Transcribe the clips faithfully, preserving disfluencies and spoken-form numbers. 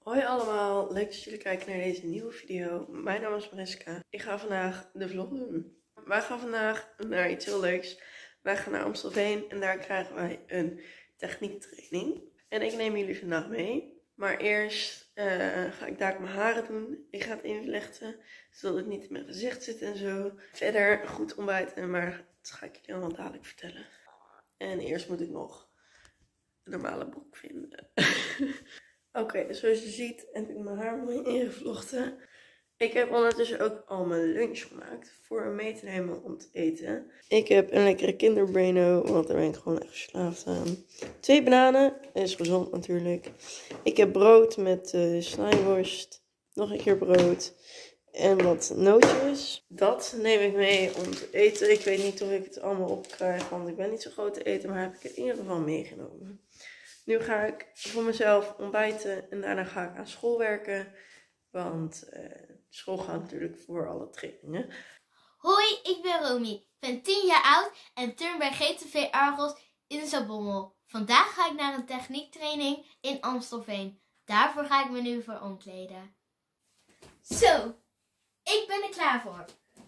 Hoi allemaal, leuk dat jullie kijken naar deze nieuwe video. Mijn naam is Mariska. Ik ga vandaag de vlog doen. Wij gaan vandaag naar iets heel leuks. Wij gaan naar Amstelveen en daar krijgen wij een techniektraining. En ik neem jullie vandaag mee. Maar eerst uh, ga ik daar mijn haren doen. Ik ga het invlechten, zodat het niet in mijn gezicht zit en zo. Verder goed ontbijten, maar dat ga ik jullie allemaal dadelijk vertellen. En eerst moet ik nog een normale broek vinden. Oké, okay, zoals je ziet heb ik mijn haar mooi ingevlochten. Ik heb ondertussen ook al mijn lunch gemaakt voor mee te nemen om te eten. Ik heb een lekkere Kinder Bueno, want daar ben ik gewoon echt verslaafd aan. Twee bananen, is gezond natuurlijk. Ik heb brood met uh, snijworst, nog een keer brood en wat nootjes. Dat neem ik mee om te eten. Ik weet niet of ik het allemaal opkrijg, want ik ben niet zo groot te eten, maar heb ik het in ieder geval meegenomen. Nu ga ik voor mezelf ontbijten en daarna ga ik aan school werken. Want uh, school gaat natuurlijk voor alle trainingen. Hoi, ik ben Romy. Ik ben tien jaar oud en turn bij G T V Argos in Zaltbommel. Vandaag ga ik naar een techniektraining in Amstelveen. Daarvoor ga ik me nu voor omkleden. Zo, ik ben er klaar voor.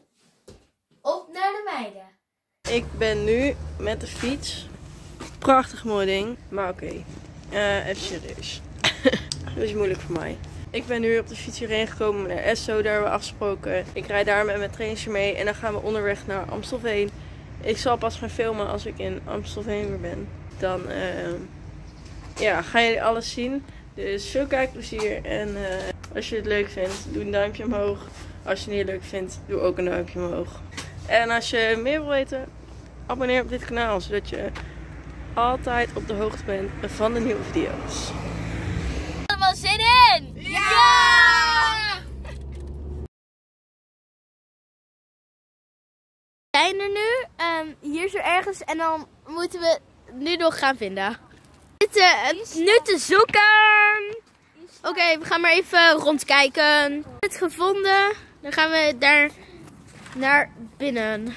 Op naar de meiden. Ik ben nu met de fiets. Prachtig mooi ding, maar oké. Okay. Uh, even serieus. Dat is moeilijk voor mij. Ik ben nu op de fiets hierheen gekomen naar Esso, daar hebben we afgesproken. Ik rijd daar met mijn trainingsje mee en dan gaan we onderweg naar Amstelveen. Ik zal pas gaan filmen als ik in Amstelveen weer ben. Dan uh, ja, gaan jullie alles zien. Dus veel kijkplezier en uh, als je het leuk vindt, doe een duimpje omhoog. Als je het niet leuk vindt, doe ook een duimpje omhoog. En als je meer wil weten, abonneer op dit kanaal, zodat je altijd op de hoogte bent van de nieuwe video's. Allemaal zin in? Ja! Ja! We zijn er nu. Um, hier is er ergens en dan moeten we nu nog gaan vinden. Nu te, nu te zoeken. Oké, okay, we gaan maar even rondkijken. We hebben het gevonden. Dan gaan we daar naar binnen.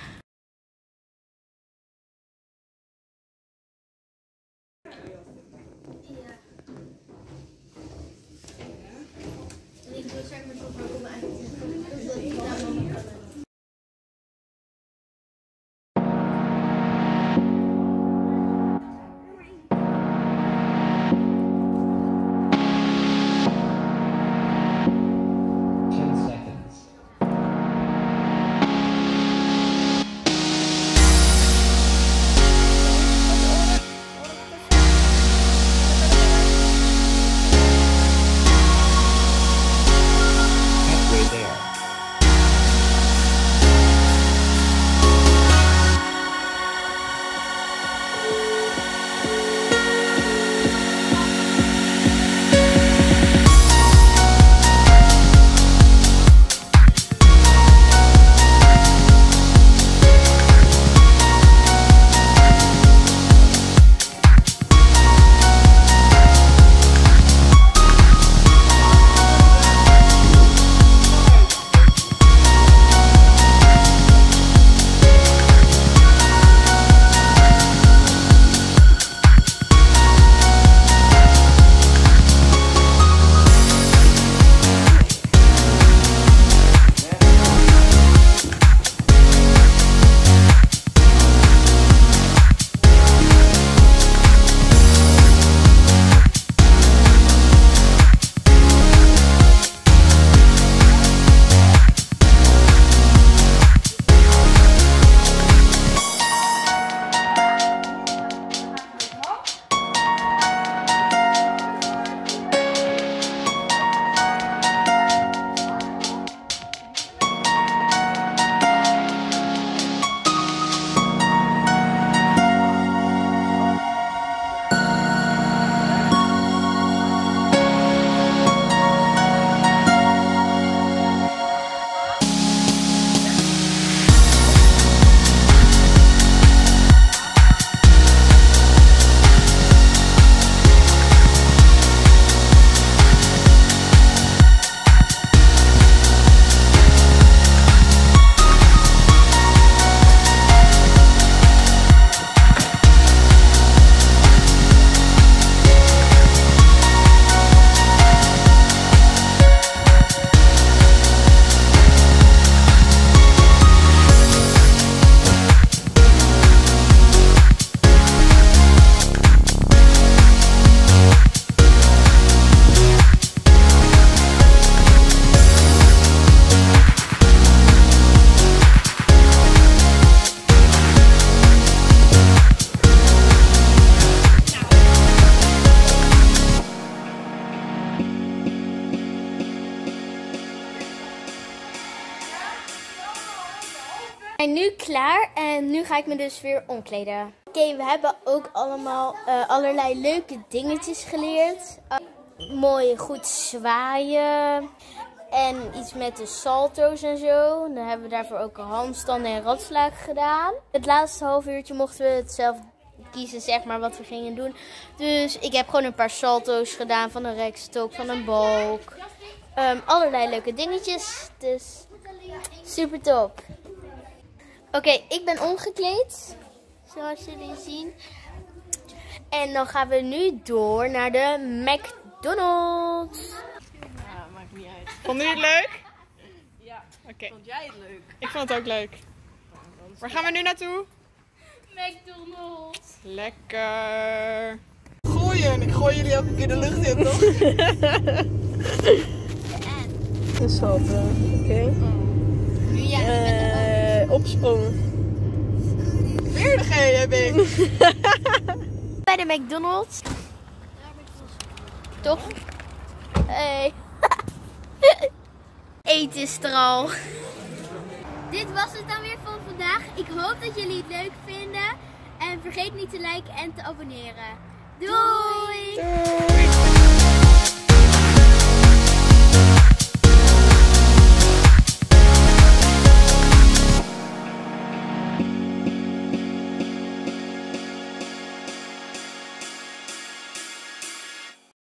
zijn nu klaar en nu ga ik me dus weer omkleden. Oké, okay, we hebben ook allemaal uh, allerlei leuke dingetjes geleerd. Uh, mooi goed zwaaien en iets met de salto's en zo. Dan hebben we daarvoor ook handstanden en ratslagen gedaan. Het laatste half uurtje mochten we het zelf kiezen, zeg maar, wat we gingen doen. Dus ik heb gewoon een paar salto's gedaan van een rekstok, van een balk. Um, allerlei leuke dingetjes. Dus super top. Oké, okay, ik ben omgekleed. Zoals jullie zien. En dan gaan we nu door naar de McDonald's. Ja, maakt niet uit. Vond je het leuk? Ja. Oké. Okay. Vond jij het leuk? Ik vond het ook leuk. Waar gaan we nu naartoe? McDonald's. Lekker. Gooien. Ik gooi jullie elke keer de lucht in, toch? Een salto. Oké. Okay. Nu ja, uh, opsprong. Weer de G heb ik. Bij de McDonald's. Toch? Hey. Eten is er al. Dit was het dan weer van vandaag. Ik hoop dat jullie het leuk vinden. En vergeet niet te liken en te abonneren. Doei! Doei.